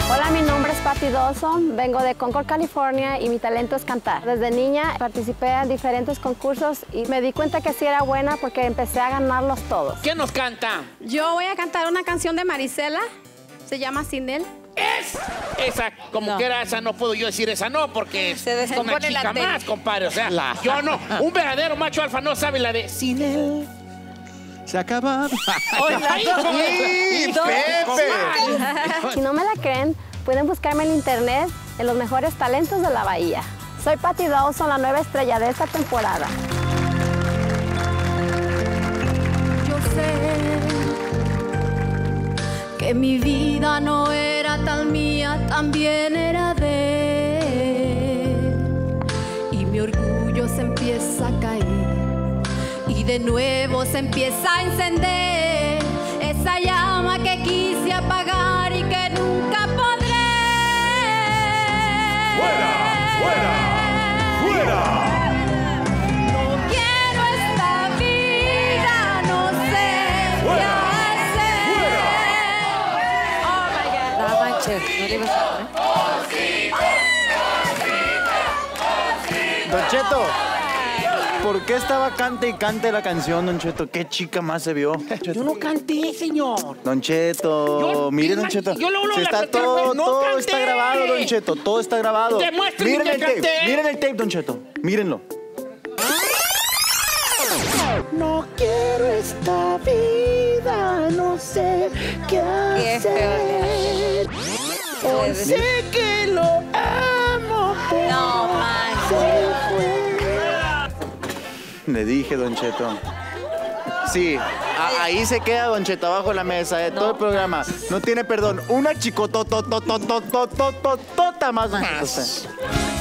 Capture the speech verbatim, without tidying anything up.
Hola, mi nombre es Patty Dawson, vengo de Concord, California y mi talento es cantar. Desde niña participé en diferentes concursos y me di cuenta que sí era buena porque empecé a ganarlos todos. ¿Quién nos canta? Yo voy a cantar una canción de Marisela, se llama Sin Él. Es esa, como No. que era esa, no puedo yo decir esa no, porque es Se descompone una chica la tele. más, compadre. O sea, yo no. Un verdadero macho alfa no sabe la de sin él. Se ha acabado. ¡Ay, hijo de- ¡Sí, Pepe! Si no me la creen, pueden buscarme en internet en los mejores talentos de la bahía. Soy Patty Dawson, la nueva estrella de esta temporada. Yo sé que mi vida no era tan mía, también era de él. Y mi orgullo se empieza a caer y de nuevo se empieza a encender esa llama que quise apagar y que nunca podré. ¡Fuera! ¡Fuera! ¡Fuera! No quiero esta vida, no sé qué hacer. Oh my God. No manches, no le ibas a poner. Don Cheto, ¿por qué estaba cante y cante la canción, Don Cheto? ¿Qué chica más se vio? Yo no canté, señor. Don Cheto, Yo- mire, es Don más, Cheto. yo luego Si la está canté, todo, no todo canté. está grabado, Don Cheto, todo está grabado. Demuéstrenme Miren que el tape, canté. miren el tape, Don Cheto, mírenlo. No quiero esta vida, no sé qué Qué feo le hace. Sé que lo amo, pero No manches. Le dije, Don Cheto. Sí, a- ahí se queda Don Cheto abajo de la mesa, de todo el programa. No tiene perdón. Una chicotototototototota más, Don Cheto. usted.